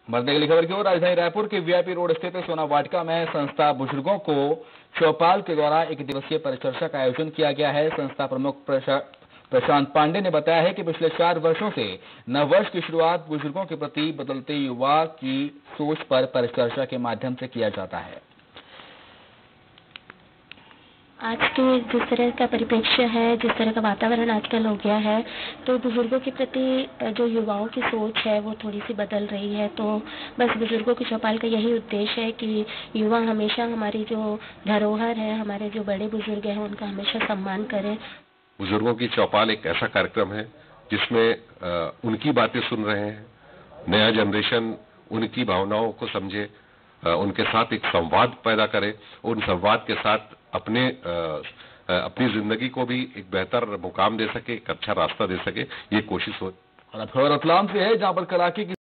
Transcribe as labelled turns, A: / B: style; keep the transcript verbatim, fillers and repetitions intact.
A: बढ़ते अगली खबर की ओर। राजधानी रायपुर के वीआईपी रोड स्थित सोना वाटिका में संस्था बुजुर्गों को चौपाल के द्वारा एक दिवसीय परिचर्चा का आयोजन किया गया है। संस्था प्रमुख प्रशांत पांडे ने बताया है कि पिछले चार वर्षों से नववर्ष की शुरुआत बुजुर्गों के प्रति बदलते युवा की सोच पर परिचर्चा के माध्यम से किया जाता है।
B: आज के जिस तरह का परिप्रेक्ष्य है, जिस तरह का वातावरण आजकल हो गया है, तो बुजुर्गों के प्रति जो युवाओं की सोच है वो थोड़ी सी बदल रही है। तो बस बुजुर्गों की चौपाल का यही उद्देश्य है कि युवा हमेशा हमारी जो धरोहर है, हमारे जो बड़े बुजुर्ग हैं, उनका हमेशा सम्मान करें।
C: बुजुर्गों की चौपाल एक ऐसा कार्यक्रम है जिसमें उनकी बातें सुन रहे हैं, नया जनरेशन उनकी भावनाओं को समझे, उनके साथ एक संवाद पैदा करे, उन संवाद के साथ अपने अपनी जिंदगी को भी एक बेहतर मुकाम दे सके, एक अच्छा रास्ता दे सके, ये कोशिश हो।
A: और अब खबर रतलाम से है, जहां पर कड़ाके की